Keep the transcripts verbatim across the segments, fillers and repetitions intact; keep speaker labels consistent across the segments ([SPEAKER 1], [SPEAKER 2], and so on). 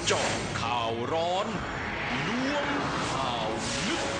[SPEAKER 1] เจาะข่าวร้อนล้วงข่าวลึก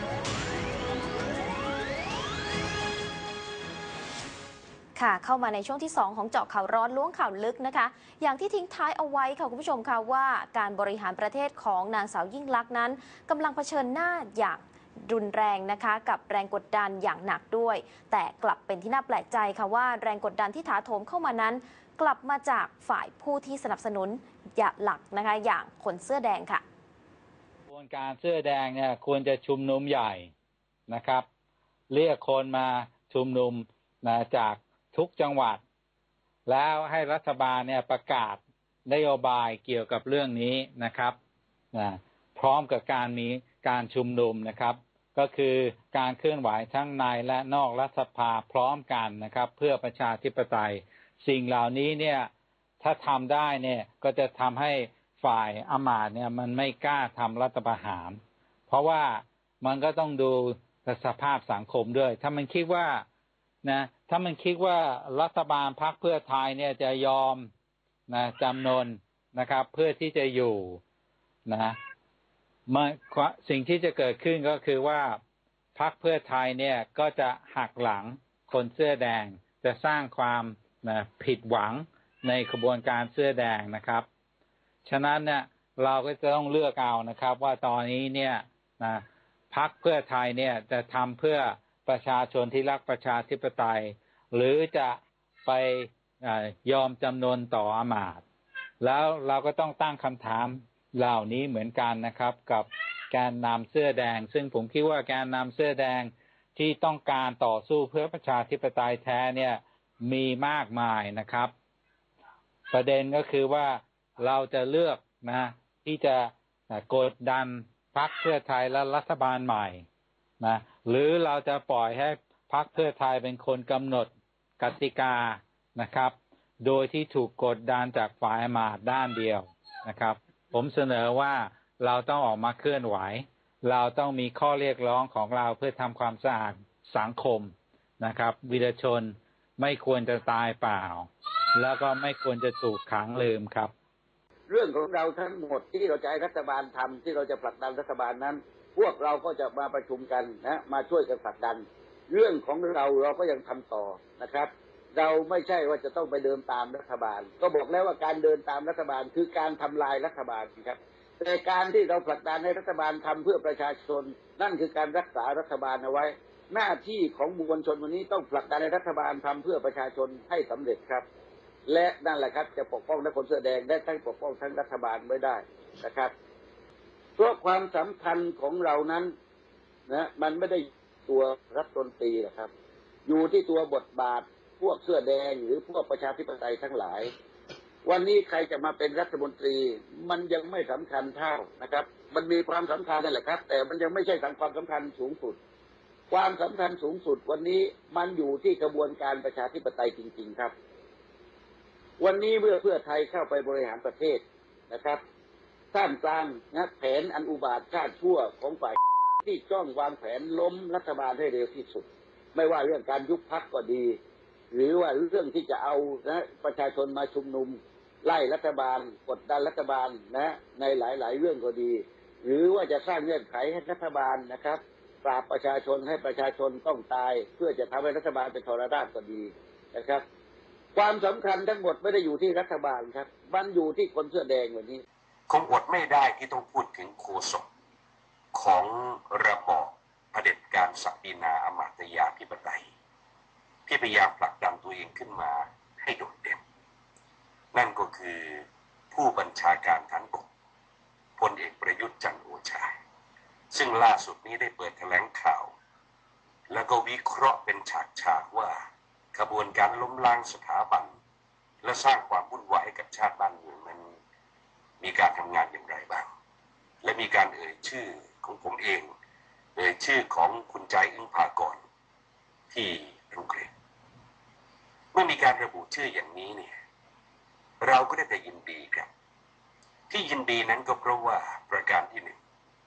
[SPEAKER 2] ค่ะเข้ามาในช่วงที่สองของเจาะข่าวร้อนล้วงข่าวลึกนะคะอย่างที่ทิ้งท้ายเอาไว้ค่ะคุณผู้ชมค่ะว่าการบริหารประเทศของนางสาวยิ่งลักษณ์นั้นกำลังเผชิญหน้าอย่างรุนแรงนะคะกับแรงกดดันอย่างหนักด้วยแต่กลับเป็นที่น่าแปลกใจค่ะว่าแรงกดดันที่ถาโถมเข้ามานั้นกลับมาจากฝ่ายผู้ที่สนับสนุนอย่างหลักนะคะอย่างคนเสื้อแดงค่ะ
[SPEAKER 3] กระบวนการเสื้อแดงเนี่ยควรจะชุมนุมใหญ่นะครับเรียกคนมาชุมนุมนะจากทุกจังหวัดแล้วให้รัฐบาลเนี่ยประกาศนโยบายเกี่ยวกับเรื่องนี้นะครับนะพร้อมกับการมีการชุมนุมนะครับก็คือการเคลื่อนไหวทั้งในและนอกรัฐสภาพร้อมกันนะครับเพื่อประชาธิปไตยสิ่งเหล่านี้เนี่ยถ้าทำได้เนี่ยก็จะทำให้ฝ่ายอำมาตย์เนี่ยมันไม่กล้าทำรัฐประหารเพราะว่ามันก็ต้องดูสภาพสังคมด้วยถ้ามันคิดว่านะถ้ามันคิดว่ารัฐบาลพรรคเพื่อไทยเนี่ยจะยอมนะจำนนนะครับเพื่อที่จะอยู่นะมันสิ่งที่จะเกิดขึ้นก็คือว่าพรรคเพื่อไทยเนี่ยก็จะหักหลังคนเสื้อแดงจะสร้างความนะผิดหวังในขบวนการเสื้อแดงนะครับฉะนั้นเนี่ยเราก็จะต้องเลือกเอานะครับว่าตอนนี้เนี่ยนะพรรคเพื่อไทยเนี่ยจะทำเพื่อประชาชนที่รักประชาธิปไตยหรือจะไปยอมจำนนต่ออำมาตย์แล้วเราก็ต้องตั้งคำถามเหล่านี้เหมือนกันนะครับกับแกนนำเสื้อแดงซึ่งผมคิดว่าแกนนำเสื้อแดงที่ต้องการต่อสู้เพื่อประชาธิปไตยแท้เนี่ยมีมากมายนะครับประเด็นก็คือว่าเราจะเลือกนะที่จะกดดันพรรคเพื่อไทยและรัฐบาลใหม่นะหรือเราจะปล่อยให้พรรคเพื่อไทยเป็นคนกำหนดกติกานะครับโดยที่ถูกกดดันจากฝ่ายอำมาตย์ด้านเดียวนะครับผมเสนอว่าเราต้องออกมาเคลื่อนไหวเราต้องมีข้อเรียกร้องของเราเพื่อทำความสะอาดสังคมนะครับวีรชนไม่ควรจะตายเปล่าแล้วก็ไม่ควรจะถูกขังลืมครับ
[SPEAKER 4] เรื่องของเราทั้งหมดที่เราจะให้รัฐบาลทำที่เราจะผลักดันรัฐบาลนั้นพวกเราก็จะมาประชุมกันนะมาช่วยกันผลักดันเรื่องของเราเราก็ยังทำต่อนะครับเราไม่ใช่ว่าจะต้องไปเดินตามรัฐบาลก็บอกแล้วว่าการเดินตามรัฐบาลคือการทำลายรัฐบาลครับแต่การที่เราผลักดันให้รัฐบาลทำเพื่อประชาชนนั่นคือการรักษารัฐบาลเอาไว้หน้าที่ของมวลชนวันนี้ต้องผลักดันให้รัฐบาลทำเพื่อประชาชนให้สำเร็จครับและนั่นแหละครับจะปกป้องทั้งคนเสื้อแดงได้ทั้งปกป้องทั้งรัฐบาลไว้ได้นะครับเพราะความสำคัญของเรานั้นนะมันไม่ได้ตัวรัฐมนตรีหรอกครับอยู่ที่ตัวบทบาทพวกเสื้อแดงหรือพวกประชาธิปไตยทั้งหลายวันนี้ใครจะมาเป็นรัฐมนตรีมันยังไม่สำคัญเท่านะครับมันมีความสำคัญนั่นแหละครับแต่มันยังไม่ใช่ความสำคัญสูงสุดความสำคัญสูงสุดวันนี้มันอยู่ที่กระบวนการประชาธิปไตยจริงๆครับวันนี้เมื่อเพื่อไทยเข้าไปบริหารประเทศนะครับท่ามกลางนะแผนอันอุบาทชาติชั่วของฝ่ายที่จ้องวางแผนล้มรัฐบาลให้เร็วที่สุดไม่ว่าเรื่องการยุบพรรคก็ดีหรือว่าเรื่องที่จะเอานะประชาชนมาชุมนุมไล่รัฐบาลกดดันรัฐบาลนะในหลายๆเรื่องก็ดีหรือว่าจะสร้างเงื่อนไขให้รัฐบาลนะครับปราบประชาชนให้ประชาชนต้องตายเพื่อจะทำให้รัฐบาลเป็นทรราชก็ดีนะครับความสำคัญทั้งหมดไม่ได้อยู่ที่รัฐบาลครับมันอยู่ที่คนเสื้อแดงวันนี้
[SPEAKER 5] คงอดไม่ได้ที่ต้องพูดถึงโฆษกของระบอบเผด็จการศักดินาอมาตยาธิปไตยที่พยายามผลักดันตัวเองขึ้นมาให้โดดเด่นนั่นก็คือผู้บัญชาการฐานบกพลเอกประยุทธ์จันทร์โอชาซึ่งล่าสุดนี้ได้เปิดแถลงข่าวแล้วก็วิเคราะห์เป็นฉากๆว่าขบวนการล้มล้างสถาบันและสร้างความวุ่นวายให้กับชาติบ้านเมืองนั้นมีการทำงานอย่างไรบ้างและมีการเอ่ยชื่อของผมเองเอ่ยชื่อของคุณใจอึ้งภากรที่อังกฤษเมื่อมีการระบุชื่ออย่างนี้เนี่ยเราก็ได้แต่ยินดีครับที่ยินดีนั้นก็เพราะว่าประการที่หนึ่ง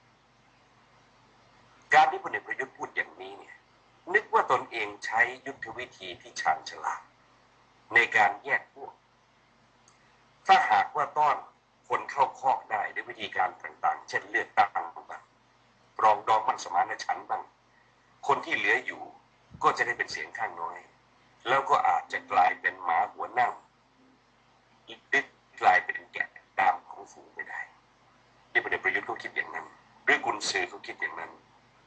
[SPEAKER 5] การที่พลเอกประยุทธ์พูดอย่างนี้เนี่ยนึกว่าตนเองใช้ยุทธวิธีที่ชาญฉลาดในการแยกพวกถ้าหากว่าต้อนคนเข้าคอกวิธีการต่างๆเช่นเลือกตั้งบ้างปรองดองมั่นสมานฉันท์บ้างคนที่เหลืออยู่ก็จะได้เป็นเสียงข้างน้อยแล้วก็อาจจะกลายเป็นหมาหัวเน่าอีกกลายเป็นแกะดำของฝูงไปได้ที่พลเอกประยุทธ์เขาคิดอย่างนั้นหรือกุนซือเขาคิดอย่างนั้น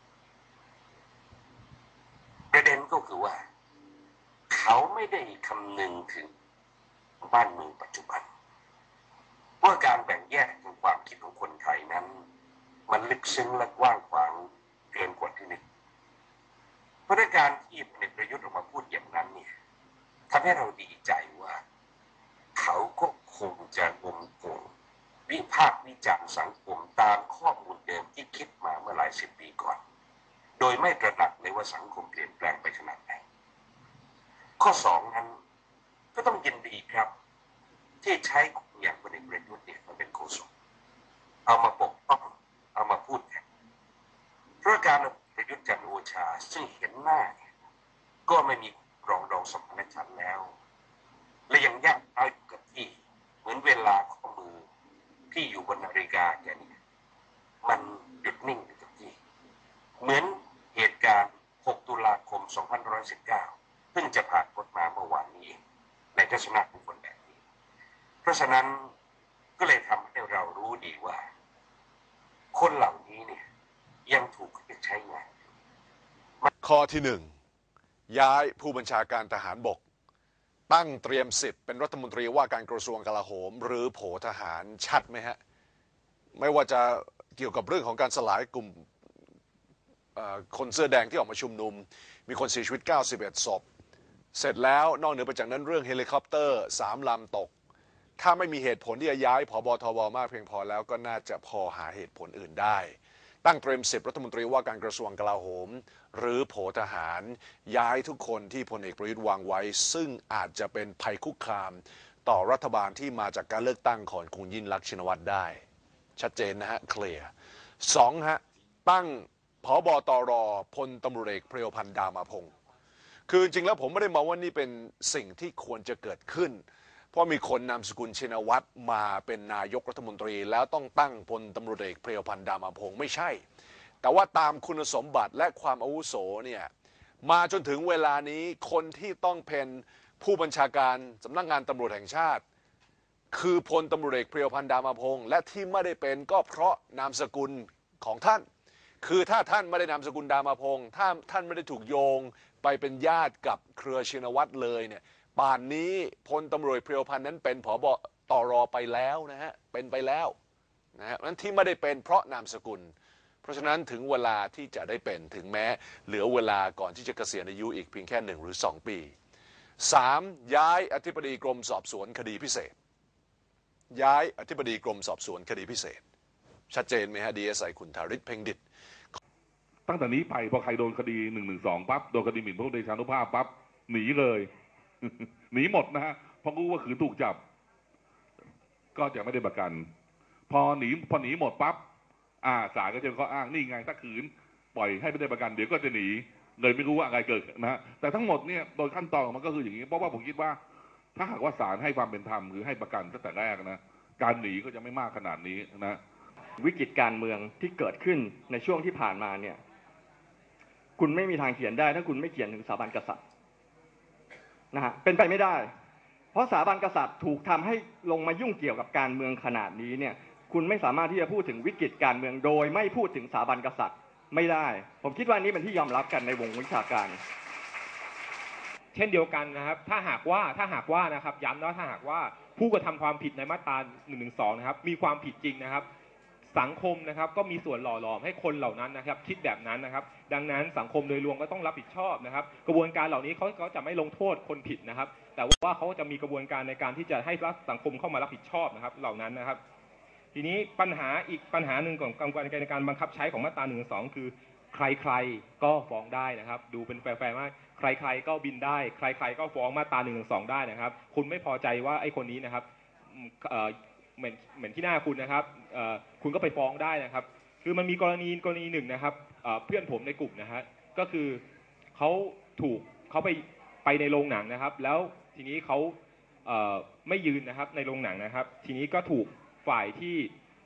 [SPEAKER 5] ประเด็นก็คือว่าเขาไม่ได้คำนึงถึงบ้านเมืองปัจจุบันว่าการแบ่งแยกทางความคิดของคนไทยนั้นมันลึกซึ้งและกว้างขวางเกินกว่าที่นึกเพราะการที่พลเอกประยุทธ์ออกมาพูดอย่างนั้นเนี่ยทำให้เราดีใจว่าเขาก็คงจะงมงงวิพากษ์วิจารณ์สังคมตามข้อมูลเดิมที่คิดมาเมื่อหลายสิบปีก่อนโดยไม่ตระหนักเลยว่าสังคมเปลี่ยนแปลงไปขนาดไหนข้อสองนั้นก็ต้องยินดีครับที่ใช้อย่างพลเอกประยุทธ์เนี่ยมาเป็นโฆษกเอามาปกป้องเอามาพูดแทนเพราะการประยุทธ์จันทร์โอชาซึ่งเห็นหน้าเนี่ยก็ไม่มีรองรองสมานฉันท์แล้วและยังย่างเท้าอยู่กับที่เหมือนเวลาข้อมือที่อยู่บนนาฬิกาแกเนี่ยมันหยุดนิ่งอยู่กับที่เหมือนเหตุการณ์หกตุลาคมสองพันห้าร้อยสิบเก้าเพิ่งจะผ่านพ้นมาเมื่อวานนี้ในทัศนะของคนแบบนี้เพราะฉะนั้นก็เลยทำให้เรารู้ดีว่าคนเหล่านี้เนี่ยยังถูกใช้งาน
[SPEAKER 6] ข้อที่หนึ่งย้ายผู้บัญชาการทหารบกตั้งเตรียมสิบเป็นรัฐมนตรีว่าการกระทรวงกลาโหมหรือโผทหารชัดไหมฮะไม่ว่าจะเกี่ยวกับเรื่องของการสลายกลุ่มคนเสื้อแดงที่ออกมาชุมนุมมีคนเสียชีวิตเก้าสิบเอ็ดศพเสร็จแล้วนอกเหนือไปจากนั้นเรื่องเฮลิคอปเตอร์สามลำตกถ้าไม่มีเหตุผลที่จะย้ายผบทบมากเพียงพอแล้วก็น่าจะพอหาเหตุผลอื่นได้ตั้งเตรียมสิบรัฐมนตรีว่าการกระทรวงกลาโหมหรือโผทหารย้ายทุกคนที่พลเอกประยุทธ์วางไว้ซึ่งอาจจะเป็นภัยคุกคามต่อรัฐบาลที่มาจากการเลือกตั้งของคุณยิ่งลักษณ์ชินวัตรได้ชัดเจนนะฮะเคลียร์สองฮะตั้งผบตรพลตำรวจเอกเพรียวพันธ์ดามาพงศ์คือจริงแล้วผมไม่ได้มองว่านี่เป็นสิ่งที่ควรจะเกิดขึ้นเพราะมีคนนามสกุลชินวัตรมาเป็นนายกรัฐมนตรีแล้วต้องตั้งพลตำรวจเอกเพรียวพันธ์ดามาพงศ์ไม่ใช่แต่ว่าตามคุณสมบัติและความอาวุโสเนี่ยมาจนถึงเวลานี้คนที่ต้องเป็นผู้บัญชาการสำนักงานตำรวจแห่งชาติคือพลตำรวจเอกเพรียวพันธ์ดามาพงศ์และที่ไม่ได้เป็นก็เพราะนามสกุลของท่านคือถ้าท่านไม่ได้นามสกุลดามาพงศ์ถ้าท่านไม่ได้ถูกโยงไปเป็นญาติกับเครือชินวัตรเลยเนี่ยป่านนี้พลตำรวจเพรียวพันธ์นั้นเป็นผบตรไปแล้วนะฮะเป็นไปแล้วนะฮะนั้นที่ไม่ได้เป็นเพราะนามสกุลเพราะฉะนั้นถึงเวลาที่จะได้เป็นถึงแม้เหลือเวลาก่อนที่จะเกษียณอายุอีกเพียงแค่หนึ่งหรือสองปีสามย้ายอธิบดีกรมสอบสวนคดีพิเศษย้ายอธิบดีกรมสอบสวนคดีพิเศษชัดเจนไหมฮะ ดี เอส ไอ คุณธาริศเพ็งดิษฐ์
[SPEAKER 7] ตั้งแต่นี้ไปพอใครโดนคดีหนึ่งหนึ่งสองปั๊บโดนคดีหมิ่นพระบรมเดชานุภาพปั๊บหนีเลย หนีหมดนะฮะเพราะรู้ว่าขืนถูกจับก็จะไม่ได้ประกันพอหนีพอหนีหมดปั๊บอ่าศาลก็จะข้ออ้างนี่ไงถ้าขืนปล่อยให้ไม่ได้ประกันเดี๋ยวก็จะหนีเลยไม่รู้ว่าอะไรเกิดนะฮะแต่ทั้งหมดเนี่ยโดยขั้นตอนมันก็คืออย่างนี้เพราะว่าผมคิดว่าถ้าหากว่าศาลให้ความเป็นธรรมคือให้ประกันตั้งแต่แรกนะการหนีก็จะไม่มากขนาดนี้นะ
[SPEAKER 8] วิกฤตการเมืองที่เกิดขึ้นในช่วงที่ผ่านมาเนี่ยคุณไม่มีทางเขียนได้ถ้าคุณไม่เขียนถึงสถาบันกษัตริย์นะฮะเป็นไปไม่ได้เพราะสถาบันกษัตริย์ถูกทำให้ลงมายุ่งเกี่ยวกับการเมืองขนาดนี้เนี่ยคุณไม่สามารถที่จะพูดถึงวิกฤตการเมืองโดยไม่พูดถึงสถาบันกษัตริย์ไม่ได้ผมคิดว่านี้เป็นที่ยอมรับกันในวงวิชาการ
[SPEAKER 9] เช่นเดียวกันนะครับถ้าหากว่าถ้าหากว่านะครับย้ำนะถ้าหากว่าผู้กระทำความผิดในมาตราหนึ่งหนึ่งสองนะครับมีความผิดจริงนะครับสังคมนะครับก็มีส่วนหล่อหลอมให้คนเหล่านั้นนะครับคิดแบบนั้นนะครับดังนั้นสังคมโดยรวมก็ต้องรับผิดชอบนะครับกระบวนการเหล่านี้เขาเขาจะไม่ลงโทษคนผิดนะครับแต่ว่าเขาจะมีกระบวนการในการที่จะให้สังคมเข้ามารับผิดชอบนะครับเหล่านั้นนะครับทีนี้ปัญหาอีกปัญหาหนึ่งของกระบวนการในการบังคับใช้ของมาตราหนึ่งหนึ่งสองคือใครๆก็ฟ้องได้นะครับดูเป็นแฟร์ๆมากใครๆก็บินได้ใครๆก็ฟ้องมาตราหนึ่งหนึ่งสองได้นะครับคุณไม่พอใจว่าไอ้คนนี้นะครับเหมือนเหมือนที่หน้าคุณนะครับคุณก็ไปฟ้องได้นะครับคือมันมีกรณีกรณีหนึ่งนะครับเพื่อนผมในกลุ่มนะฮะก็คือเขาถูกเขาไปไปในโรงหนังนะครับแล้วทีนี้เขาไม่ยืนนะครับในโรงหนังนะครับทีนี้ก็ถูกฝ่ายที่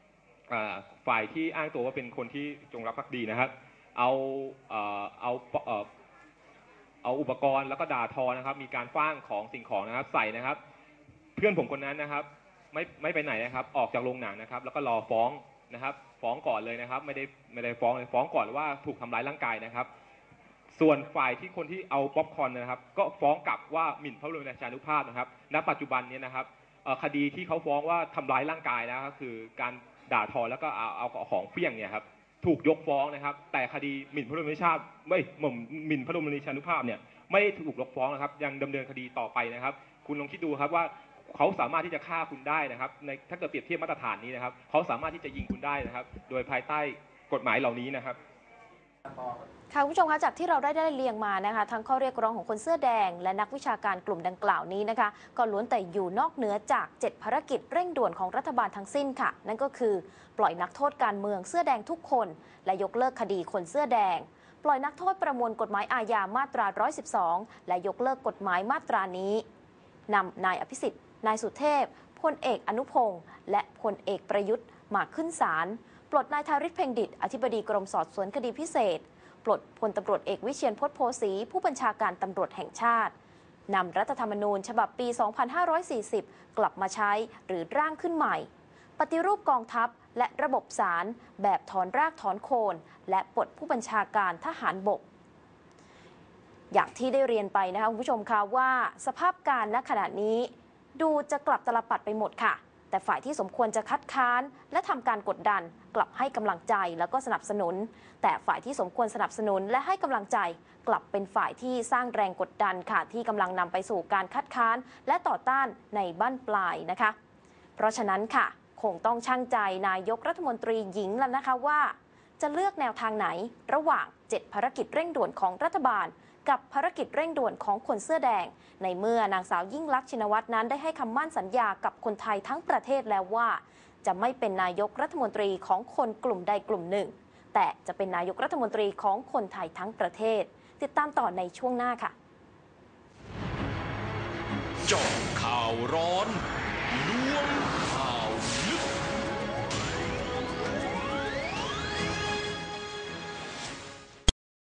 [SPEAKER 9] ฝ่ายที่อ้างตัวว่าเป็นคนที่จงรักภักดีนะครับเอาเอาเอาเอาอุปกรณ์แล้วก็ด่าทอนะครับมีการฟ้างของสิ่งของนะครับใส่นะครับเพื่อนผมคนนั้นนะครับไม่ไม่ไปไหนนะครับออกจากโรงหนังนะครับแล้วก็รอฟ้องนะครับฟ้องก่อนเลยนะครับไม่ได้ไม่ได้ฟ้องเลยฟ้องก่อนว่าถูกทำร้ายร่างกายนะครับส่วนฝ่ายที่คนที่เอาป๊อปคอร์นนะครับก็ฟ้องกลับว่าหมิ่นพระบรมราชานุภาพนะครับณปัจจุบันนี้นะครับคดีที่เขาฟ้องว่าทำร้ายร่างกายนะครับคือการด่าทอแล้วก็เอาเอาของเฟี้ยงเนี่ยครับถูกยกฟ้องนะครับแต่คดีหมิ่นพระบรมราชาไม่หมิ่นพระบรมราชานุภาพเนี่ยไม่ถูกยกฟ้องนะครับยังดำเนินคดีต่อไปนะครับคุณลองคิดดูครับว่าเขาสามารถที่จะฆ่าคุณได้นะครับในถ้าเกิดเปรียบเทียบมาตรฐานนี้นะครับเขาสามารถที่จะยิงคุณได้นะครับโดยภายใต้กฎหมายเหล่านี้นะครับ
[SPEAKER 2] ค่ะคุณผู้ชมคะจากที่เราได้ได้เรียงมานะคะทั้งข้อเรียกร้องของคนเสื้อแดงและนักวิชาการกลุ่มดังกล่าวนี้นะคะก็ล้วนแต่อยู่นอกเหนือจากเจ็ดภารกิจเร่งด่วนของรัฐบาลทั้งสิ้นค่ะนั่นก็คือปล่อยนักโทษการเมืองเสื้อแดงทุกคนและยกเลิกคดีคนเสื้อแดงปล่อยนักโทษประมวลกฎหมายอาญามาตราหนึ่งร้อยสิบสองและยกเลิกกฎหมายมาตรานี้นำนายอภิสิทธิ์นายสุเทพพลเอกอนุพงษ์และพลเอกประยุทธ์มาขึ้นศาลปลดนายธาริศเพ็งดิษฐ์อธิบดีกรมสอบสวนคดีพิเศษปลดพลตำรวจเอกวิเชียรพจน์โพสีผู้บัญชาการตำรวจแห่งชาตินำรัฐธรรมนูญฉบับปี สองพันห้าร้อยสี่สิบ กลับมาใช้หรือร่างขึ้นใหม่ปฏิรูปกองทัพและระบบศาลแบบถอนรากถอนโคนและปลดผู้บัญชาการทหารบกอย่างที่ได้เรียนไปนะคะคุณผู้ชมคะว่าสภาพการณขณะนี้ดูจะกลับตลปัดไปหมดค่ะแต่ฝ่ายที่สมควรจะคัดค้านและทำการกดดันกลับให้กำลังใจแล้วก็สนับสนุนแต่ฝ่ายที่สมควรสนับสนุนและให้กำลังใจกลับเป็นฝ่ายที่สร้างแรงกดดันค่ะที่กำลังนำไปสู่การคัดค้านและต่อต้านในบั้นปลายนะคะเพราะฉะนั้นค่ะคงต้องชั่งใจนายกรัฐมนตรีหญิงแล้วนะคะว่าจะเลือกแนวทางไหนระหว่างเจ็ดภารกิจเร่งด่วนของรัฐบาลกับภารกิจเร่งด่วนของคนเสื้อแดงในเมื่อนางสาวยิ่งลักษณ์ชินวัตรนั้นได้ให้คำมั่นสัญญากับคนไทยทั้งประเทศแล้วว่าจะไม่เป็นนายกรัฐมนตรีของคนกลุ่มใดกลุ่มหนึ่งแต่จะเป็นนายกรัฐมนตรีของคนไทยทั้งประเทศติดตามต่อในช่วงหน้าค่ะ
[SPEAKER 1] เจาะข่าวร้อนล้วง